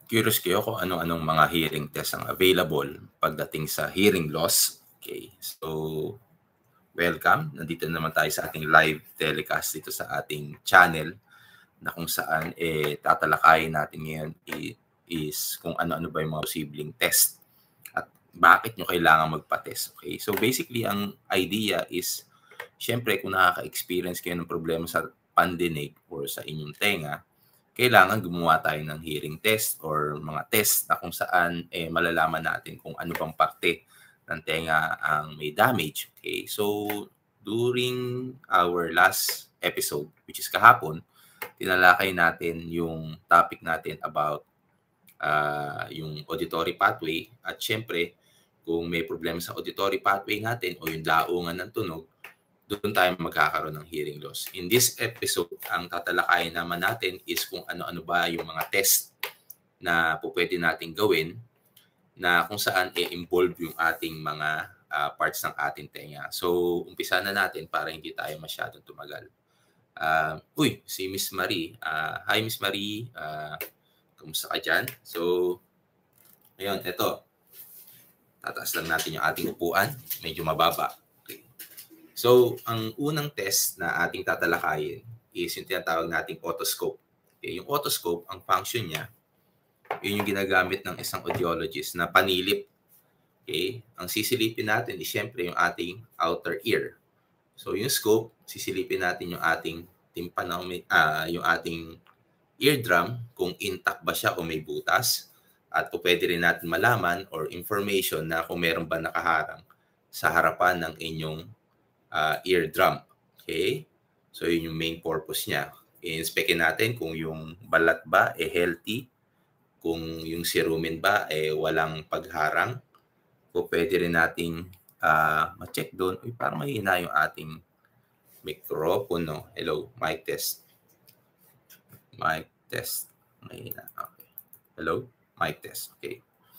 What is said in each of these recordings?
curious kayo kung ano-anong mga hearing tests ang available pagdating sa hearing loss. Okay, so welcome. Nandito naman tayo sa ating live telecast dito sa ating channel na kung saan tatalakayin natin ngayon is kung ano-ano ba yung mga posibleng test at bakit nyo kailangan magpa-test. Okay, so basically ang idea is syempre kung nakaka-experience kayo ng problema sa pandinig or sa inyong tenga, kailangan gumawa tayo ng hearing test or mga test na kung saan malalaman natin kung ano bang parte ng tenga ang may damage. Okay, so during our last episode, which is kahapon, tinalakay natin yung topic natin about yung auditory pathway at syempre kung may problema sa auditory pathway natin o yung laungan ng tunog, doon tayo magkakaroon ng hearing loss. In this episode, ang tatalakayin naman natin is kung ano-ano ba yung mga test na pwede natin gawin na kung saan involve yung ating mga parts ng ating tenga. So, umpisa na natin para hindi tayo masyadong tumagal. Si Miss Marie. Hi, Miss Marie. Kamusta ka dyan? So, ayun, ito. Tataas lang natin yung ating upuan. Medyo mababa. So, ang unang test na ating tatalakayin is yung tinatawag nating otoscope. Okay, yung otoscope, ang function niya, yun yung ginagamit ng isang audiologist na panilip. Okay, ang sisilipin natin is syempre yung ating outer ear. So, yung scope, sisilipin natin yung ating tympanometry, yung ating eardrum, kung intact ba siya o may butas. At pwede rin natin malaman or information na kung meron ba nakaharang sa harapan ng inyong eardrum. Okay? So, yun yung main purpose niya. I-inspectin natin kung yung balat ba healthy, kung yung cerumen ba walang pagharang, o pwede rin nating ma-check doon. Uy, parang mahina yung ating microphone. Hello, mic test. Mic test. Mahina. Okay. Hello, mic test. Okay.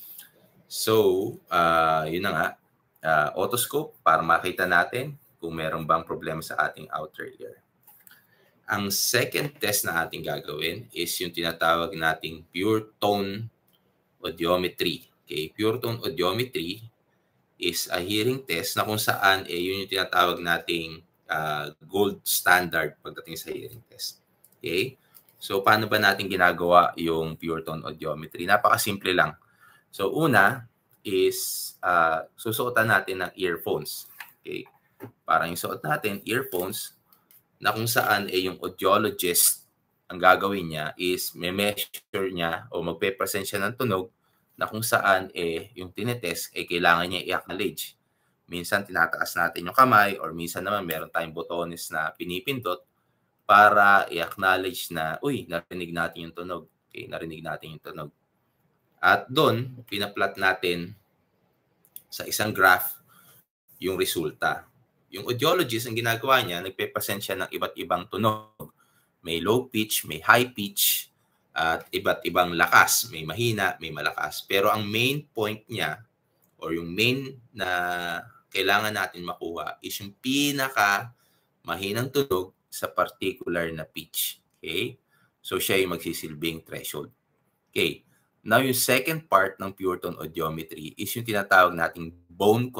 So, yun na nga. Otoscope para makita natin kung meron bang problema sa ating outer ear. Ang second test na ating gagawin is yung tinatawag nating pure tone audiometry. Okay, pure tone audiometry is a hearing test na kung saan yun yung tinatawag nating gold standard pagdating sa hearing test. Okay? So, paano ba natin ginagawa yung pure tone audiometry? Napakasimple lang. So, una is susuotan natin ng earphones. Okay? Parang yung suot natin, earphones, na kung saan yung audiologist, ang gagawin niya is may measure niya o magpe-present siya ng tunog na kung saan yung tinetest kailangan niya i-acknowledge. Minsan tinataas natin yung kamay or minsan naman meron tayong botones na pinipindot para i-acknowledge na, uy, narinig natin yung tunog. Okay, narinig natin yung tunog. At doon, pinaplat natin sa isang graph yung resulta. Yung audiologist, ang ginagawa niya, nagpe-present siya ng iba't ibang tunog. May low pitch, may high pitch, at iba't ibang lakas. May mahina, may malakas. Pero ang main point niya, or yung main na kailangan natin makuha, is yung pinaka mahinang tunog sa particular na pitch. Okay? So, siya yung magsisilbing threshold. Okay. Now, yung second part ng pure tone audiometry is yung tinatawag nating bone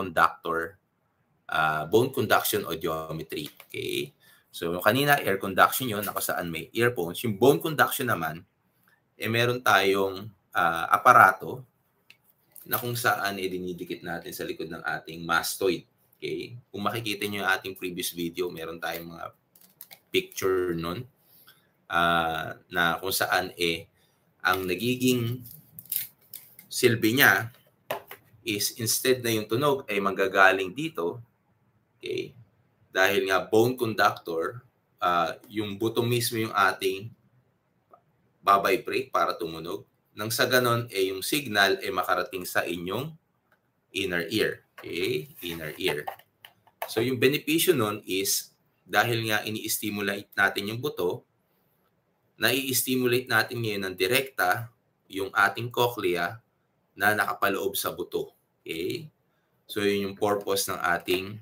conduction audiometry. Okay? So, kanina, air conduction yun, nakasaan may earphones. Yung bone conduction naman, meron tayong aparato na kung saan dinidikit natin sa likod ng ating mastoid. Okay? Kung makikita nyo yung ating previous video, meron tayong mga picture nun na kung saan ang nagiging silbi niya is instead na yung tunog ay manggagaling dito, okay, dahil nga bone conductor, yung buto mismo yung ating babibrate para tumunog. Nang sa ganon, yung signal ay makarating sa inyong inner ear. Okay? Inner ear. So, yung benepisyo nun is, dahil nga ini-stimulate natin yung buto, nai-stimulate natin ngayon ng direkta yung ating cochlea na nakapaloob sa buto. Okay? So, yun yung purpose ng ating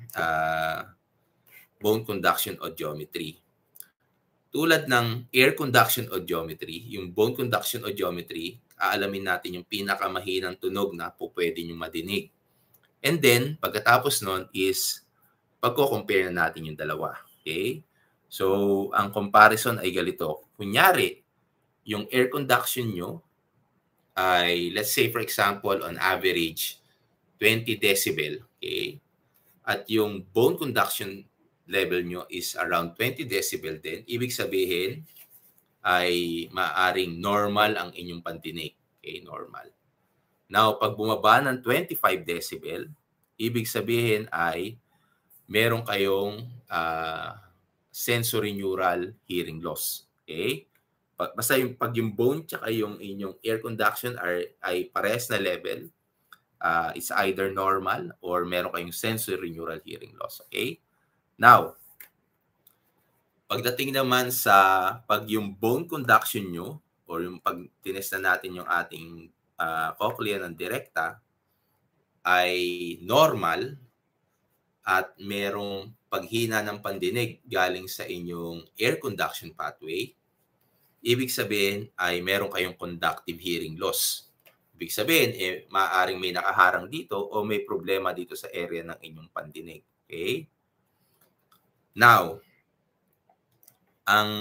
bone conduction audiometry. Tulad ng air conduction audiometry, yung bone conduction audiometry, aalamin natin yung pinakamahinang tunog na po pwede nyo madinig. And then, pagkatapos nun is pagko-compare na natin yung dalawa. Okay? So, ang comparison ay ganito. Kunyari, yung air conduction nyo ay, let's say for example, on average, 20 decibel. Okay? At yung bone conduction level nyo is around 20 decibel din. Ibig sabihin ay maaring normal ang inyong pandinig. Okay? Normal. Now, pag bumaba ng 25 decibel, ibig sabihin ay meron kayong sensory neural hearing loss. Okay? Basta pag yung bone tsaka yung inyong air conduction ay parehas na level, it's either normal or meron kayong sensory neural hearing loss. Okay? Now, pagdating naman sa pag yung bone conduction nyo or yung pag tinesta natin yung ating cochlea ng direkta ay normal at merong paghina ng pandinig galing sa inyong air conduction pathway, ibig sabihin ay meron kayong conductive hearing loss. Ibig sabihin, maaaring may nakaharang dito o may problema dito sa area ng inyong pandinig. Okay? Now, ang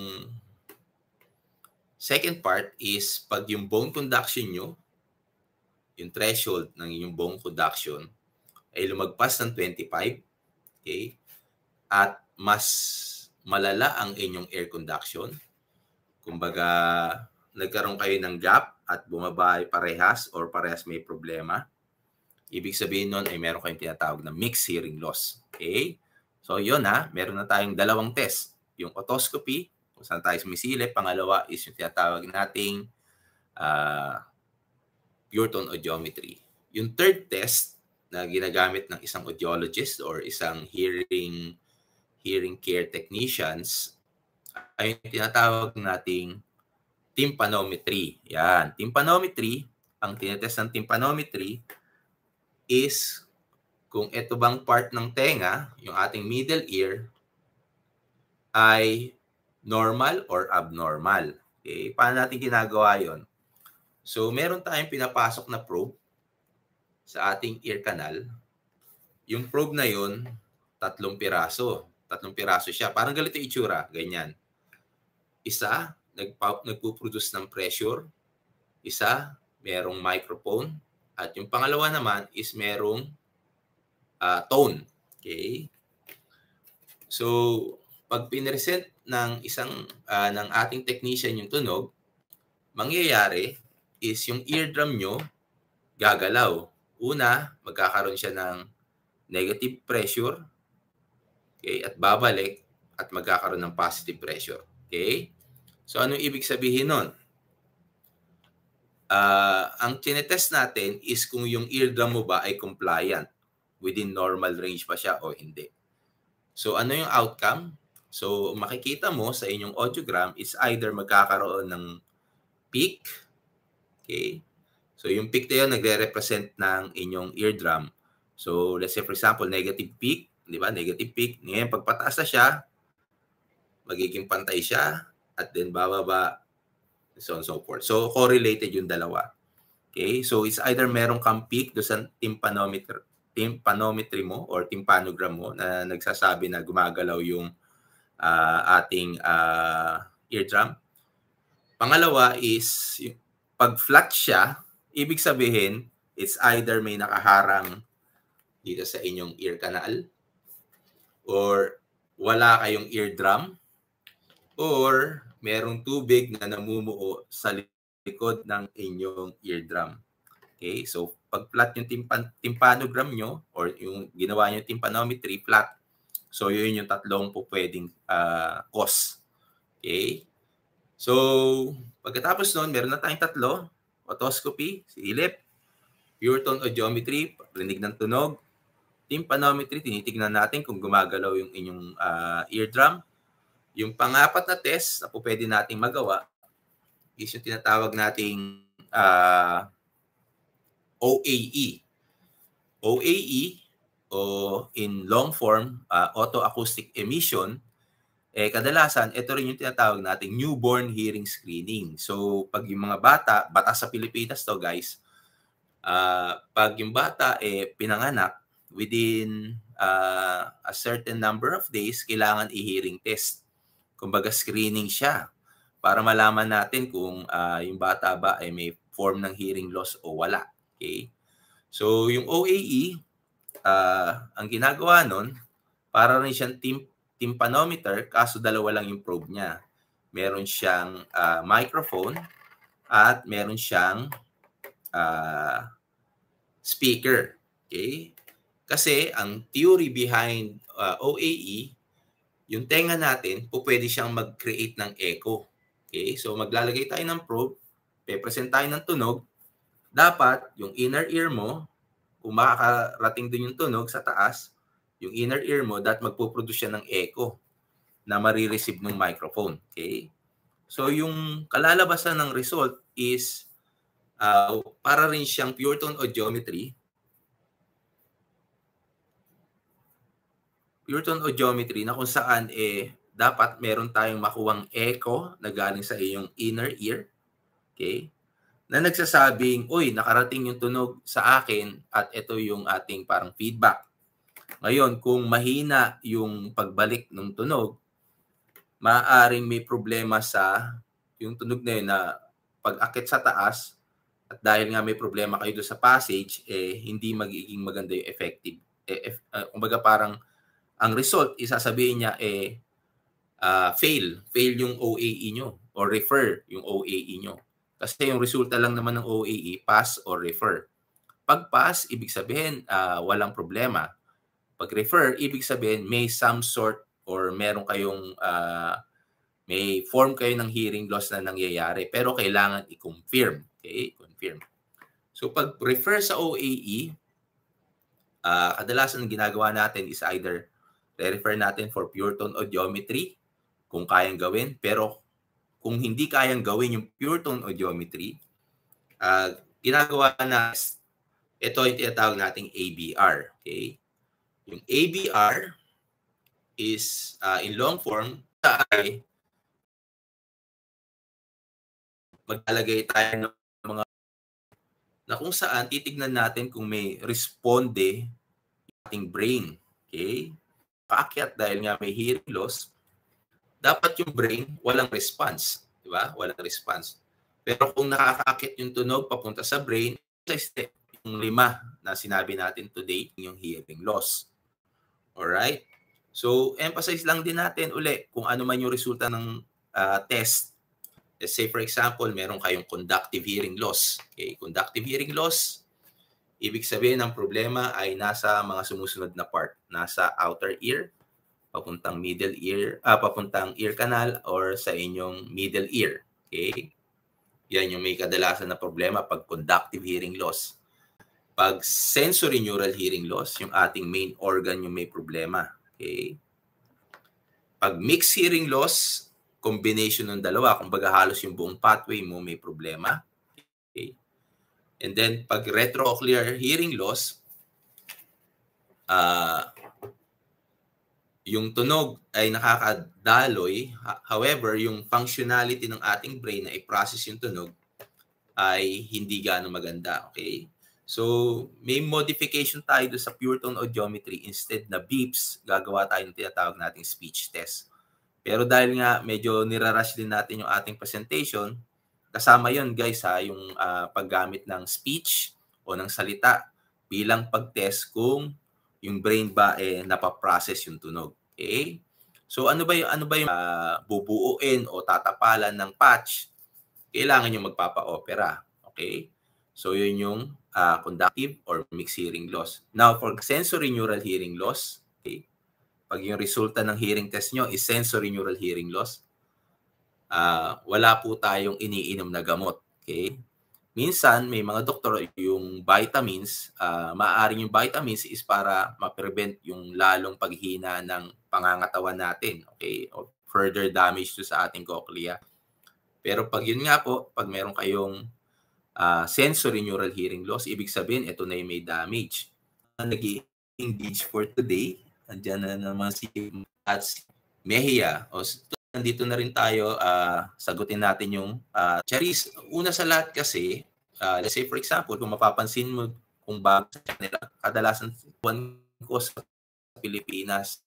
second part is pag yung bone conduction nyo, yung threshold ng inyong bone conduction ay lumagpas ng 25, okay? At mas malala ang inyong air conduction. Kumbaga, nagkaroon kayo ng gap at bumaba ay parehas or parehas may problema. Ibig sabihin nun ay meron kayong tinatawag na mixed hearing loss. Okay? So, yun meron na tayong dalawang test. Yung otoscopy, kung saan tayo sumisilip. Pangalawa is yung tinatawag nating pure tone audiometry. Yung third test na ginagamit ng isang audiologist or isang hearing care technicians ay yung tinatawag nating tympanometry. Yan. Tympanometry, ang tinetest ng tympanometry is kung ito bang part ng tenga, yung ating middle ear, ay normal or abnormal. Okay? Paano natin ginagawa yon? So, meron tayong pinapasok na probe sa ating ear canal. Yung probe na yun, 3 piraso. 3 piraso siya. Parang ganito itsura. Ganyan. Isa, nagpuproduce ng pressure. Isa, merong microphone. At yung pangalawa naman is merong tone. Okay? So, pag pinresent ng ng ating technician yung tunog, mangyayari is yung eardrum nyo gagalaw. Una, magkakaroon siya ng negative pressure, okay, at babalik at magkakaroon ng positive pressure. Okay? So, anong ibig sabihin nun? Ang tinetest natin is kung yung eardrum mo ba ay compliant, within normal range pa siya o hindi. So, ano yung outcome? So, makikita mo sa inyong audiogram is either magkakaroon ng peak. Okay? So, yung peak na yun nagre-represent ng inyong eardrum. So, let's say for example, negative peak. Di ba? Negative peak. Ngayon, pagpataas na siya, magiging pantay siya at then bababa, so on and so forth. So, correlated yung dalawa. Okay? So, it's either meron kang peak do sa tympanometry mo or tympanogram mo na nagsasabi na gumagalaw yung ating eardrum. Pangalawa is pag flat siya, ibig sabihin it's either may nakaharang dito sa inyong ear canal or wala kayong eardrum or merong tubig na namumuo sa likod ng inyong eardrum. Okay? So, pag flat yung tympanogram nyo or yung ginawa nyo tympanometry, flat. So, yun yung 3 po pwedeng cause. Okay? So, pagkatapos nun, meron na tayong 3. Otoscopy, silip, pure tone audiometry, rinig ng tunog, tympanometry, tinitignan natin kung gumagalaw yung inyong eardrum. Yung pang-4 na test na po pwede nating magawa is yung tinatawag nating OAE. OAE o in long form, Otoacoustic emission, Kadalasan, ito rin yung tinatawag nating newborn hearing screening. So, pag yung mga bata sa Pilipinas to guys, pag yung bata pinanganak, within a certain number of days, kailangan i-hearing test. Kumbaga screening siya para malaman natin kung yung bata ba ay may form ng hearing loss o wala. Okay? So, yung OAE, ang ginagawa nun, para rin siyang tympanometer, kaso dalawa lang yung probe niya. Meron siyang microphone at meron siyang speaker. Okay? Kasi ang theory behind OAE, yung tenga natin, pwede siyang mag-create ng echo. Okay? So maglalagay tayo ng probe, pe-present tayo ng tunog, dapat yung inner ear mo, kung makakarating din yung tunog sa taas, yung inner ear mo, dapat magpo-produce siya ng echo na marireceive ng microphone. Okay? So yung kalalabasan ng result is para rin siyang pure tone audiometry. Pure tone audiometry na kung saan dapat meron tayong makuwang echo na galing sa iyong inner ear. Okay? Na nagsasabing, uy, nakarating yung tunog sa akin at ito yung ating parang feedback. Ngayon, kung mahina yung pagbalik ng tunog, maaaring may problema sa yung tunog na yun na pag-akit sa taas at dahil nga may problema kayo doon sa passage, hindi magiging maganda yung effective. Kumbaga parang ang result, isasabihin niya fail yung OAE nyo or refer yung OAE nyo. Kasi yung resulta lang naman ng OAE, pass or refer. Pag pass, ibig sabihin walang problema. Pag refer, ibig sabihin may some sort or meron kayong may form kayo ng hearing loss na nangyayari pero kailangan i-confirm. Okay? Confirm. So pag refer sa OAE, kadalasan ang ginagawa natin is either refer natin for pure tone audiometry kung kayang gawin. Pero kung hindi kayang gawin yung pure tone audiometry, ginagawa na ito yung tinatawag nating ABR. Okay? Yung ABR is in long form ay maglalagay tayo ng mga na kung saan titignan natin kung may responde yung ating brain. Okay? Paakyat dahil nga may hearing loss, dapat yung brain walang response, di ba? Walang response. Pero kung nakakaakit yung tunog papunta sa brain, sa step yung 5 na sinabi natin today, yung hearing loss. Alright? So, emphasize lang din natin uli kung ano man yung resulta ng test. Let's say for example, meron kayong conductive hearing loss. Okay? Conductive hearing loss, ibig sabihin ang problema ay nasa mga sumusunod na part. Nasa outer ear, papuntang middle ear, papuntang ear canal or sa inyong middle ear. Okay? Yan yung may kadalasan na problema pag conductive hearing loss. Pag sensory neural hearing loss, yung ating main organ yung may problema. Okay? Pag mixed hearing loss, combination ng dalawa, kumbaga halos yung buong pathway mo may problema. Okay? And then pag retrocochlear hearing loss, yung tunog ay nakakadaloy. However, yung functionality ng ating brain na i-process yung tunog ay hindi gaano maganda. Okay? So, may modification tayo sa pure tone audiometry. Instead na beeps, gagawa tayo ng tinatawag nating speech test. Pero dahil nga medyo nirarush din natin yung ating presentation, kasama yon guys yung paggamit ng speech o ng salita bilang pag-test kung yung brain ba napaprocess yung tunog. Okay? So ano ba yung bubuuin o tatapalan ng patch? Kailangan yung magpapa-opera. Okay? So yun yung conductive or mixed hearing loss. Now for sensory neural hearing loss, okay? Pag yung resulta ng hearing test nyo is sensory neural hearing loss, wala po tayong iniinom na gamot. Okay? Minsan, may mga doktor yung vitamins, maaaring yung vitamins is para ma-prevent yung lalong paghina ng pangangatawan natin. Okay? O further damage to sa ating cochlea. Pero pag yun nga po, pag meron kayong sensory neural hearing loss, ibig sabihin, ito na yung may damage. Nag-engage for today. Andiyan na naman si Ads. Mejia, nandito na rin tayo, sagutin natin yung Charis. Una sa lahat kasi, let's say for example, kung mapapansin mo kung bago sa channel, kadalasan ko sa Pilipinas,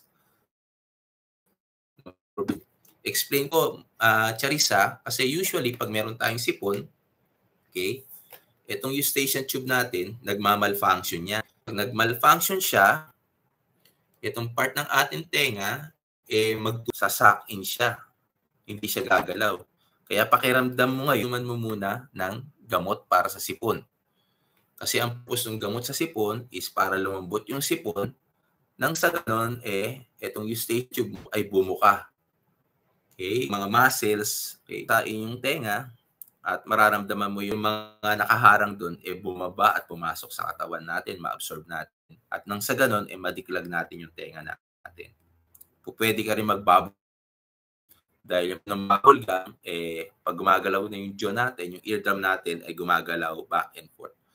explain ko, Charissa, kasi usually pag meron tayong sipon, okay, itong eustachian tube natin, nagmamalfunction yan. Pag nagmalfunction siya, itong part ng ating tenga, magsasak in siya. Hindi siya gagalaw. Kaya pakiramdam mo ngayon, mo muna ng gamot para sa sipon. Kasi ang purpose ng gamot sa sipon is para lumambot yung sipon, nang sa ganon, itong eustachian tube ay bumuka. Okay, mga muscles, okay, tain yung tenga, at mararamdaman mo yung mga nakaharang doon, bumaba at pumasok sa katawan natin, ma-absorb natin. At nang sa ganon, madiklag natin yung tenga natin. Kung pwede ka rin magbabol, dahil yung bubble gum, pag gumagalaw na yung jaw natin, yung eardrum natin ay gumagalaw back and forth.